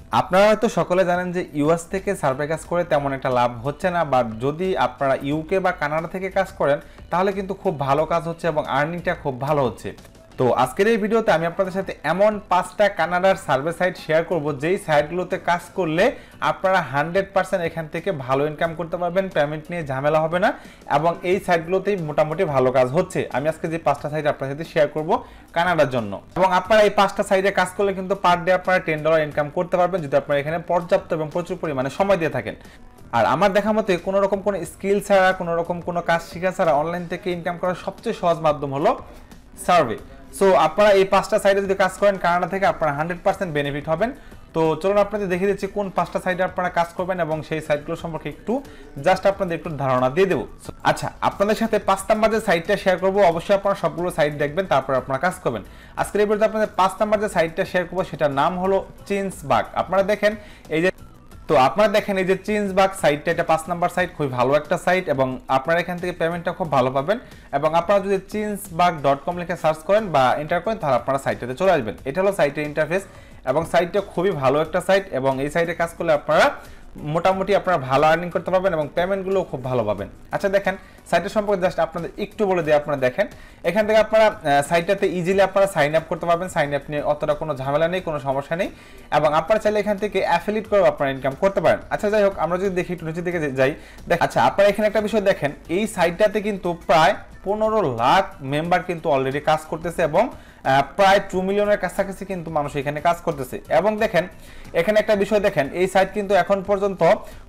আপনারা হয়তো সকলে জানেন যে ইউএস থেকে সার্ভে কাজ করে তেমন একটা লাভ হচ্ছে না, বাট যদি আপনারা ইউকে বা কানাডা থেকে কাজ করেন তাহলে কিন্তু খুব ভালো কাজ হচ্ছে এবং আর্নিংটা খুব ভালো হচ্ছে। তো আজকের এই ভিডিওতে আমি আপনাদের সাথে এমন 5টা কানাডার সার্ভে সাইট শেয়ার করব যেই সাইটগুলোতে কাজ করলে আপনারা 100% এখান থেকে ভালো ইনকাম করতে পারবেন, পেমেন্ট নিয়ে ঝামেলা হবে না এবং এই সাইটগুলোতেই মোটামুটি ভালো কাজ হচ্ছে। আমি আজকে যে 5টা সাইট আপনাদের সাথে শেয়ার করব কানাডার জন্য, এবং আপনারা এই 5টা সাইটে কাজ করলে কিন্তু পার ডে আপনারা $10 ইনকাম করতে পারবেন যদি আপনারা এখানে পর্যাপ্ত এবং প্রচুর পরিমাণে সময় দিয়ে থাকেন। আর আমার দেখা মতে কোনো রকম কোনো স্কিল ছাড়া, কোনো রকম কোনো কাজ শেখা ছাড়া অনলাইন থেকে ইনকাম করার সবচেয়ে সহজ মাধ্যম হলো সার্ভে। সো আপনারা এই 5টা সাইটে যদি কাজ করেন কানাডা থেকে আপনারা 100% বেনিফিট হবেন। তো চলুন আপনাদের দেখিয়ে দিচ্ছি কোন 5টা সাইটে আপনারা কাজ করবেন এবং সেই সাইটগুলো সম্পর্কে একটু জাস্ট আপনাদের একটু ধারণা দিয়ে দেবো। আচ্ছা, আপনাদের সাথে 5 নাম্বার যে সাইটটা শেয়ার করবো অবশ্যই আপনারা সবগুলো সাইট দেখবেন, তারপর আপনারা কাজ করবেন। আজকের এই ভিডিওতে আপনাদের 5 নাম্বার যে সাইটটা শেয়ার করবো সেটার নাম হলো চেঞ্জবাগ। আপনারা দেখেন এই যে আপনারা দেখেন এই যে চেঞ্জবাগ সাইটটা, এটা 5 নাম্বার সাইট, খুবই ভালো একটা সাইট এবং আপনারা এখান থেকে পেমেন্টটা খুব ভালো পাবেন। এবং আপনারা যদি changebug.com লিখে সার্চ করেন বা এন্টার করেন তাহলে আপনারা সাইটটাতে চলে আসবেন। এটা হলো সাইটের ইন্টারফেস এবং সাইটটা খুবই ভালো একটা সাইট এবং এই সাইটে কাজ করলে আপনারা মোটামুটি আপনারা ভালো আর্নিং করতে পারবেন এবং পেমেন্টগুলো খুব ভালো পাবেন। আচ্ছা দেখেন সাইটের সম্পর্কে জাস্ট আপনাদের একটু বলে দিই। আপনারা দেখেন এখান থেকে আপনারা সাইটটাতে ইজিলি আপনারা সাইন আপ করতে পারবেন। সাইন আপ নিয়ে অতটা কোনো ঝামেলা নেই, কোনো সমস্যা নেই এবং আপনারা চাইলে এখান থেকে অ্যাফিলিয়েট করে আপনারা ইনকাম করতে পারেন। আচ্ছা যাই হোক, আমরা যদি দেখি একটু নিচের দিকে যাই, আচ্ছা আপনারা এখানে একটা বিষয় দেখেন, এই সাইটটাতে কিন্তু প্রায় 15 লাখ মেম্বার কিন্তু অলরেডি কাজ করতেছে এবং প্রায় 2 মিলিয়নের কাছাকাছি কিন্তু মানুষ এখানে কাজ করতেছে। এবং দেখেন এখানে একটা বিষয় দেখেন, এই সাইট কিন্তু এখন পর্যন্ত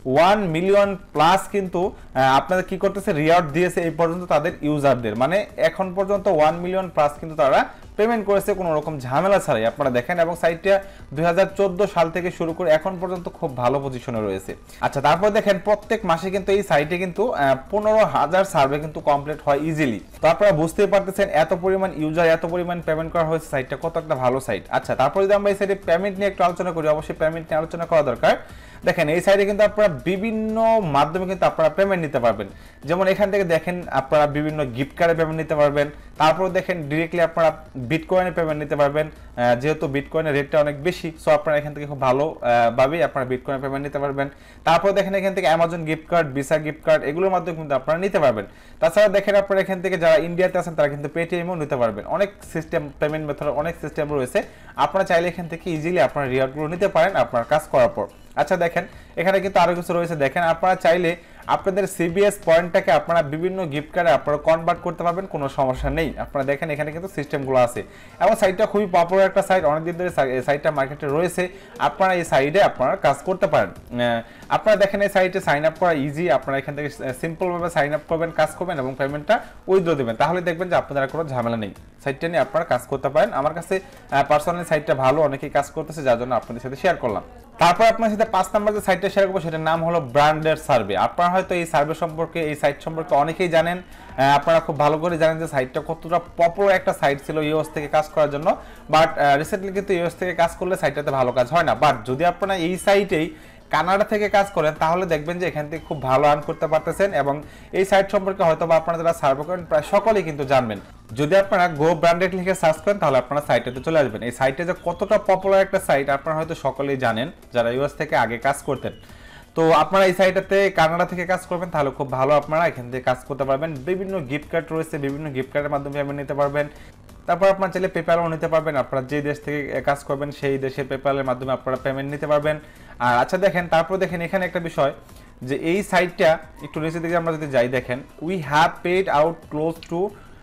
1 মিলিয়ন প্লাস কিন্তু আপনাদের কি করতেছে রিওয়ার্ড দিয়েছে এই পর্যন্ত তাদের ইউজারদের, মানে এখন পর্যন্ত 1 মিলিয়ন প্লাস কিন্তু তারা পেমেন্ট করেছে কোনো রকম ঝামেলা ছাড়াই। আপনারা দেখেন এবং সাইটটা 2014 সাল থেকে শুরু করে এখন পর্যন্ত খুব ভালো পজিশনে রয়েছে। আচ্ছা তারপর দেখেন প্রত্যেক মাসে কিন্তু এই সাইটে কিন্তু 15,000 সার্ভে কিন্তু কমপ্লিট হয় ইজিলি। তো আপনারা বুঝতেই পারতেছেন এত পরিমাণ ইউজার, এত পরিমাণ পেমেন্ট করা হয়েছে, সাইটটা কত একটা ভালো সাইট। আচ্ছা তারপর যদি আমরা এই সাইটে পেমেন্ট নিয়ে একটু আলোচনা করি, অবশ্যই পেমেন্ট নিয়ে আলোচনা করা দরকার। দেখেন এই সাইটে কিন্তু আপনারা বিভিন্ন মাধ্যমে কিন্তু আপনারা পেমেন্ট নিতে পারবেন। যেমন এখান থেকে দেখেন আপনারা বিভিন্ন গিফট কার্ডে পেমেন্ট নিতে পারবেন। তারপর দেখেন ডিরেক্টলি আপনারা বিটকয়েনে পেমেন্ট নিতে পারবেন, যেহেতু বিটকয়েনের রেটটা অনেক বেশি, সো আপনারা এখান থেকে খুব ভালোভাবেই আপনারা বিটকয়েনে পেমেন্ট নিতে পারবেন। তারপর দেখেন এখান থেকে Amazon gift card, Visa gift card এগুলোর মাধ্যমে কিন্তু আপনারা নিতে পারবেন। তাছাড়া দেখেন আপনারা এখান থেকে যারা ইন্ডিয়াতে আছেন তারা কিন্তু পেটিএমও নিতে পারবেন। অনেক সিস্টেম, পেমেন্ট মেথড অনেক সিস্টেম রয়েছে, আপনারা চাইলে এখান থেকে ইজিলি আপনারা রিওয়ার্ডগুলো নিতে পারেন আপনার কাজ করার পর। আচ্ছা দেখেন এখানে কিন্তু আরো কিছু রয়েছে, দেখেন আপনারা চাইলে আপনাদের সিবিএস পয়েন্টটাকে আপনারা বিভিন্ন গিফট কার্ডে আপনারা কনভার্ট করতে পারবেন, কোনো সমস্যা নেই। আপনারা দেখেন এখানে কিন্তু সিস্টেমগুলো আছে এবং সাইটটা খুবই পপুলার একটা সাইট, অনেকদিন ধরে সাইটটা মার্কেটে রয়েছে। আপনারা এই সাইটে আপনারা কাজ করতে পারেন। আপনারা দেখেন এই সাইটে সাইন আপ করা ইজি, আপনারা এখান থেকে সিম্পলভাবে সাইন আপ করবেন, কাজ করবেন এবং পেমেন্টটা উইথড্র দেবেন, তাহলে দেখবেন যে আপনাদের কোনো ঝামেলা নেই। সাইটটা নিয়ে আপনারা কাজ করতে পারেন। আমার কাছে পার্সোনালি সাইটটা ভালো, অনেকেই কাজ করতেছে, যার জন্য আপনাদের সাথে শেয়ার করলাম। তারপর আপনার সাথে 5 নাম্বার যে সাইটটা শেয়ার করবো সেটার নাম হলো ব্র্যান্ডের সার্ভে। আপনারা হয়তো এই সার্ভে সম্পর্কে, এই সাইট সম্পর্কে অনেকেই জানেন, আপনারা খুব ভালো করে জানেন যে সাইটটা কতটা পপুলার একটা সাইট ছিল ইউএস থেকে কাজ করার জন্য। বাট রিসেন্টলি কিন্তু ইউএস থেকে কাজ করলে সাইটটাতে ভালো কাজ হয় না। বাট যদি আপনারা এই সাইটেই কানাডা থেকে কাজ করেন তাহলে দেখবেন যে এখান থেকে খুব ভালো আর্ন করতে পারতেছেন এবং এই সাইট সম্পর্কে হয়তো বা আপনারা যারা সার্ভে করেন প্রায় সকলেই কিন্তু জানবেন। যদি আপনারা গো ব্র্যান্ডেড লিখে সার্চ করেন তাহলে আপনারা সাইটেতে চলে আসবেন। এই সাইটে যে কতটা পপুলার একটা সাইট আপনারা হয়তো সকলেই জানেন যারা ইউএস থেকে আগে কাজ করতেন। তো আপনারা এই সাইটটাতে কানাডা থেকে কাজ করবেন তাহলে খুব ভালো আপনারা এখান থেকে কাজ করতে পারবেন। বিভিন্ন গিফট কার্ড রয়েছে, বিভিন্ন গিফট কার্ডের মাধ্যমে পেমেন্ট নিতে পারবেন। তারপর আপনারা চাইলে পেপ্যালও নিতে পারবেন, আপনারা যে দেশ থেকে কাজ করবেন সেই দেশে পেপ্যালের মাধ্যমে আপনারা পেমেন্ট নিতে পারবেন। আর আচ্ছা দেখেন তারপর দেখেন এখানে একটা বিষয় যে এই সাইটটা একটু নিচের দিকে আমরা যদি যাই, দেখেন we have paid out close to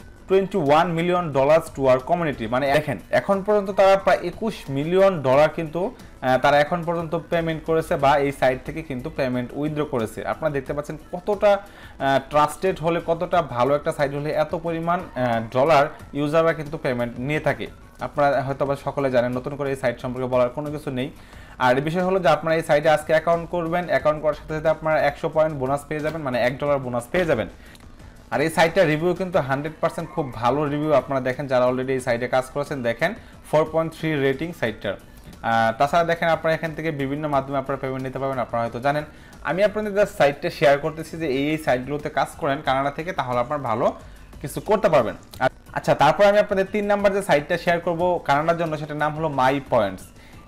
$21 million to our community. মানে দেখেন এখন পর্যন্ত তারা প্রায় $21 মিলিয়ন কিন্তু তারা এখন পর্যন্ত পেমেন্ট করেছে বা এই সাইট থেকে কিন্তু পেমেন্ট উইথড্র করেছে। আপনারা দেখতে পাচ্ছেন কতটা ট্রাস্টেড হলে, কতটা ভালো একটা সাইট হলে এত পরিমাণ ডলার ইউজাররা কিন্তু পেমেন্ট নিয়ে থাকে। আপনারা হয়তো বা সকলে জানেন, নতুন করে এই সাইট সম্পর্কে বলার কোনো কিছু নেই। আর এই বিষয় হলো যে আপনারা এই সাইটে আজকে অ্যাকাউন্ট করবেন, অ্যাকাউন্ট করার সাথে সাথে আপনারা 100 পয়েন্ট বোনাস পেয়ে যাবেন, মানে $1 বোনাস পেয়ে যাবেন। আর এই সাইটটার রিভিউ কিন্তু 100% খুব ভালো রিভিউ। আপনারা দেখেন যারা অলরেডি এই সাইটে কাজ করেছেন, দেখেন 4.3 রেটিং সাইটটার। তাছাড়া দেখেন আপনারা এখান থেকে বিভিন্ন মাধ্যমে আপনারা পেমেন্ট নিতে পারবেন, আপনারা হয়তো জানেন। আমি আপনাদের সাইটটা শেয়ার করতেছি যে এই সাইটগুলোতে কাজ করেন কানাডা থেকে, তাহলে আপনারা ভালো কিছু করতে পারবেন। আচ্ছা তারপর আমি আপনাদের 3 নাম্বার যে সাইটটা শেয়ার করব কানাডার জন্য, সেটার নাম হলো মাই পয়েন্টস।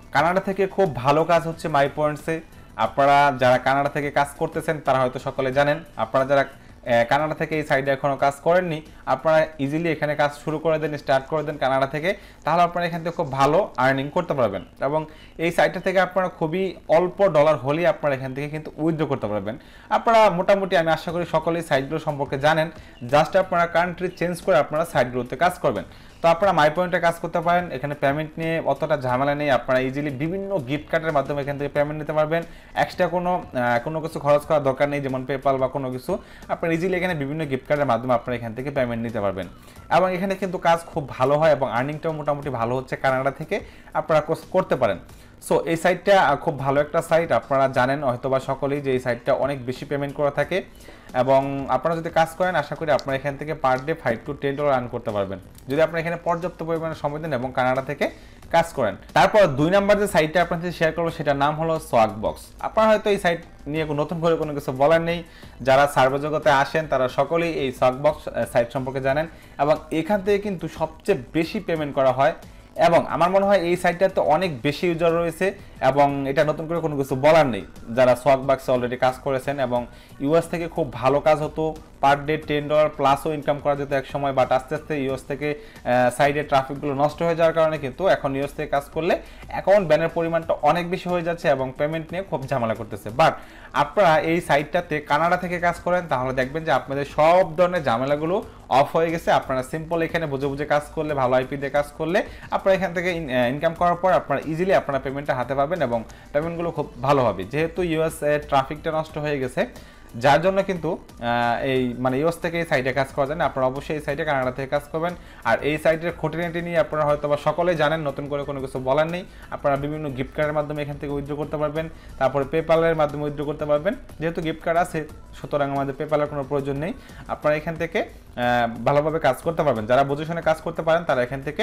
কানাডা থেকে খুব ভালো কাজ হচ্ছে মাই পয়েন্টসে। আপনারা যারা কানাডা থেকে কাজ করতেছেন তারা হয়তো সকলে জানেন। আপনারা যারা কানাডা থেকে এই সাইডে এখনো কাজ করেননি, আপনারা ইজিলি এখানে কাজ শুরু করে দেন, স্টার্ট করে দেন কানাডা থেকে, তাহলে আপনারা এখান থেকে খুব ভালো আর্নিং করতে পারবেন। এবং এই সাইটটা থেকে আপনারা খুবই অল্প ডলার হলেই আপনারা এখান থেকে কিন্তু উইথড্র করতে পারবেন। আপনারা মোটামুটি আমি আশা করি সকলেই সাইটগুলো সম্পর্কে জানেন, জাস্ট আপনারা কান্ট্রি চেঞ্জ করে আপনারা সাইটগুলোতে কাজ করবেন। তো আপনারা মাই পয়েন্টে কাজ করতে পারেন, এখানে পেমেন্ট নিয়ে অতটা ঝামেলা নেই। আপনারা ইজিলি বিভিন্ন গিফট কার্ডের মাধ্যমে এখান থেকে পেমেন্ট নিতে পারবেন। এক্সট্রা কোনো কিছু খরচ করার দরকার নেই, যেমন পেপাল বা কোনো কিছু। আপনারা ইজিলি এখানে বিভিন্ন গিফট কার্ডের মাধ্যমে আপনারা এখান থেকে পেমেন্ট নিতে পারবেন। এবং এখানে কিন্তু কাজ খুব ভালো হয় এবং আর্নিংটাও মোটামুটি ভালো হচ্ছে কানাডা থেকে, আপনারা করতে পারেন। সো এই সাইটটা খুব ভালো একটা সাইট, আপনারা জানেন হয়তোবা সকলেই যে এই সাইটটা অনেক বেশি পেমেন্ট করা থাকে। এবং আপনারা যদি কাজ করেন আশা করি আপনারা এখান থেকে পার ডে $5 to $10 আর্ন করতে পারবেন, যদি আপনারা এখানে পর্যাপ্ত পরিমাণে সময় দেন এবং কানাডা থেকে কাজ করেন। তারপর 2 নাম্বার যে সাইটটা আপনাদের সাথে শেয়ার করবো সেটার নাম হলো সোয়াগবক্স। আপনারা হয়তো এই সাইট নিয়ে নতুন করে কোনো কিছু বলার নেই, যারা সার্ভে জগতে আসেন তারা সকলেই এই সোয়াগবক্স সাইট সম্পর্কে জানেন। এবং এখান থেকে কিন্তু সবচেয়ে বেশি পেমেন্ট করা হয় এবং আমার মনে হয় এই সাইটটাতে অনেক বেশি ইউজার রয়েছে এবং এটা নতুন করে কোনো কিছু বলার নেই। যারা সোয়াগবক্সে অলরেডি কাজ করেছেন এবং ইউএস থেকে খুব ভালো কাজ হতো, পার ডে $10 প্লাসও ইনকাম করা যেত এক সময়, বাট আস্তে আস্তে ইউএস থেকে সাইডে ট্রাফিকগুলো নষ্ট হয়ে যাওয়ার কারণে কিন্তু এখন ইউএস থেকে কাজ করলে অ্যাকাউন্ট ব্যানের পরিমাণটা অনেক বেশি হয়ে যাচ্ছে এবং পেমেন্ট নিয়ে খুব ঝামেলা করতেছে। বাট আপনারা এই সাইটটাতে কানাডা থেকে কাজ করেন তাহলে দেখবেন যে আপনাদের সব ধরনের ঝামেলাগুলো অফ হয়ে গেছে। আপনারা সিম্পল এখানে বুঝে বুঝে কাজ করলে, ভালো আইপি দিয়ে কাজ করলে আপনারা এখান থেকে ইনকাম করার পর আপনারা ইজিলি আপনারা পেমেন্টটা হাতে পাবেন এবং পেমেন্টগুলো খুব ভালো হবে। যেহেতু ইউএস ট্রাফিকটা নষ্ট হয়ে গেছে, যার জন্য কিন্তু এই ইউএস থেকে এই সাইটে কাজ করা যায় না। আপনারা অবশ্যই এই সাইটে কানাডা থেকে কাজ করবেন। আর এই সাইটের খুঁটিনাটি নিয়ে আপনারা হয়তো বা সকলেই জানেন, নতুন করে কোনো কিছু বলার নেই। আপনারা বিভিন্ন গিফট কার্ডের মাধ্যমে এখান থেকে উইথড্র করতে পারবেন, তারপরে পেপালের মাধ্যমে উইথড্র করতে পারবেন। যেহেতু গিফট কার্ড আছে সুতরাং আমাদের পেপালের কোনো প্রয়োজন নেই। আপনারা এখান থেকে ভালোভাবে কাজ করতে পারবেন। যারা বুঝে শুনে কাজ করতে পারেন তারা এখান থেকে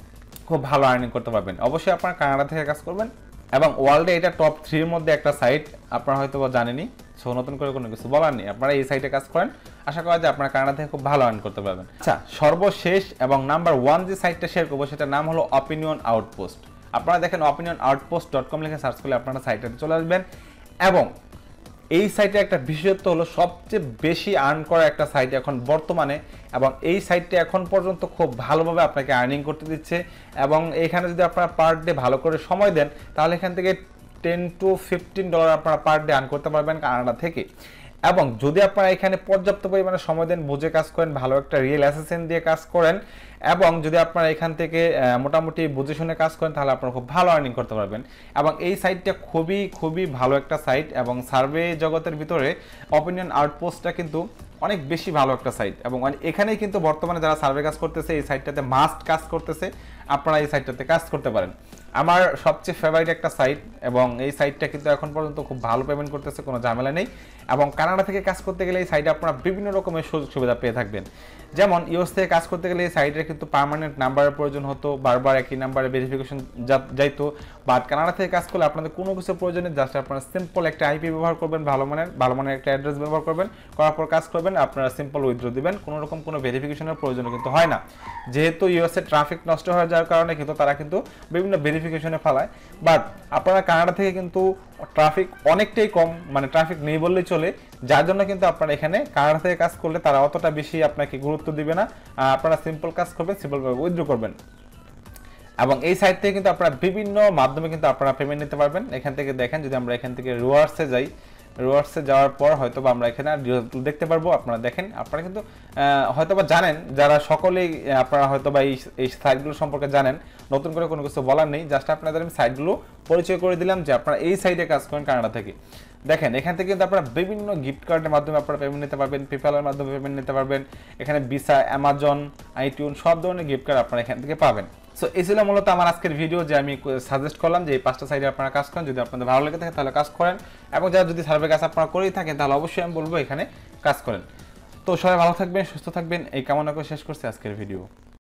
খুব ভালো আর্নিং করতে পারবেন। অবশ্যই আপনারা কানাডা থেকে কাজ করবেন এবং ওয়ার্ল্ডে এটা টপ 3 এর মধ্যে একটা সাইট, আপনারা হয়তো বা জানেনই। সো নতুন করে কোনো কিছু বলার নেই, আপনারা এই সাইটে কাজ করেন, আশা করা যায় আপনারা কানাডা থেকে খুব ভালো আর্ন করতে পারবেন। আচ্ছা, সর্বশেষ এবং নাম্বার 1 যে সাইটটা শেয়ার করবো সেটার নাম হলো অপিনিয়ন আউটপোস্ট। আপনারা দেখেন opinionoutpost.com লিখে সার্চ করলে আপনারা সাইটটাতে চলে আসবেন। এবং এই সাইটে একটা বিশেষত্ব হলো সবচেয়ে বেশি আর্ন করা একটা সাইট এখন বর্তমানে, এবং এই সাইটটা এখন পর্যন্ত খুব ভালোভাবে আপনাকে আর্নিং করতে দিচ্ছে। এবং এখানে যদি আপনারা পার ডে ভালো করে সময় দেন তাহলে এখান থেকে $10 to $15 আপনারা পার ডে আর্ন করতে পারবেন কানাডা থেকে। এবং যদি আপনারা এখানে পর্যাপ্ত পরিমাণে সময় দেন, বুঝে কাজ করেন, ভালো একটা রিয়েল অ্যাসিস্ট্যান্ট দিয়ে কাজ করেন এবং যদি আপনারা এখান থেকে মোটামুটি বুঝে শুনে কাজ করেন তাহলে আপনারা খুব ভালো আর্নিং করতে পারবেন। এবং এই সাইটটা খুবই খুবই ভালো একটা সাইট এবং সার্ভে জগতের ভিতরে অপিনিয়ন আউটপোস্টটা কিন্তু অনেক বেশি ভালো একটা সাইট। এবং এখানেই কিন্তু বর্তমানে যারা সার্ভে কাজ করতেছে এই সাইটটাতে মাস্ট কাজ করতেছে, আপনারা এই সাইটটাতে কাজ করতে পারেন। আমার সবচেয়ে ফেভারিট একটা সাইট এবং এই সাইটটা কিন্তু এখন পর্যন্ত খুব ভালো পেমেন্ট করতেছে, কোনো ঝামেলা নেই। এবং কানাডা থেকে কাজ করতে গেলে এই সাইটে আপনারা বিভিন্ন রকমের সুযোগ সুবিধা পেয়ে থাকবেন। যেমন ইউএস থেকে কাজ করতে গেলে এই সাইটের কিন্তু পার্মানেন্ট নাম্বারের প্রয়োজন হতো, বারবার একই নাম্বারে ভেরিফিকেশন যাইতো। বাট কানাডা থেকে কাজ করলে আপনাদের কোনো কিছু প্রয়োজন নেই, জাস্ট আপনারা সিম্পল একটা আইপি ব্যবহার করবেন, ভালো মানের একটা অ্যাড্রেস ব্যবহার করবেন, করার পর কাজ করবেন, আপনারা সিম্পল উইথড্র দিবেন, কোনো রকম কোনো ভেরিফিকেশনের প্রয়োজন কিন্তু হয় না। যেহেতু ইউএসএ ট্রাফিক নষ্ট হয়ে যাওয়ার কারণে কিন্তু তারা কিন্তু বিভিন্ন ভেরিফিকেশনে ফালায়। বাট আপনারা কানাডা থেকে কিন্তু ট্রাফিক অনেকটাই কম, ট্রাফিক নেই বললেই চলে, যার জন্য কিন্তু আপনারা এখানে কানাডা থেকে কাজ করলে তারা অতটা বেশি আপনাকে গুরুত্ব দিবে না। আপনারা সিম্পল কাজ করবেন, সিম্পলভাবে উইথড্র করবেন। এবং এই সাইট থেকে কিন্তু আপনারা বিভিন্ন মাধ্যমে কিন্তু আপনারা পেমেন্ট নিতে পারবেন। এখান থেকে দেখেন, যদি আমরা এখান থেকে রিওয়ার্ডসে যাই, রিওয়ার্ডসে যাওয়ার পর হয়তো আমরা এখানে দেখতে পারবো। আপনারা দেখেন, আপনারা কিন্তু হয়তোবা জানেন, যারা সকলেই আপনারা হয়তোবা এই সাইটগুলো সম্পর্কে জানেন, নতুন করে কোনো কিছু বলার নেই, জাস্ট আপনাদের আমি সাইটগুলো পরিচয় করে দিলাম যে আপনারা এই সাইটে কাজ করেন কানাডা থেকে। দেখেন, এখান থেকে কিন্তু আপনারা বিভিন্ন গিফট কার্ডের মাধ্যমে আপনারা পেমেন্ট নিতে পারবেন, পেপ্যালের মাধ্যমে পেমেন্ট নিতে পারবেন। এখানে ভিসা, অ্যামাজন, আইটিউন সব ধরনের গিফট কার্ড আপনারা এখান থেকে পাবেন। সো এই ছিল মূলত আমার আজকের ভিডিও, যে আমি সাজেস্ট করলাম যে এই 5টা সাইটে আপনারা কাজ করেন। যদি আপনাদের ভালো লেগে থাকে তাহলে কাজ করেন, এবং যারা যদি সার্ভে কাজ আপনারা করেই থাকেন তাহলে অবশ্যই আমি বলবো এখানে কাজ করেন। তো সবাই ভালো থাকবেন, সুস্থ থাকবেন, এই কামনা করে শেষ করছি আজকের ভিডিও।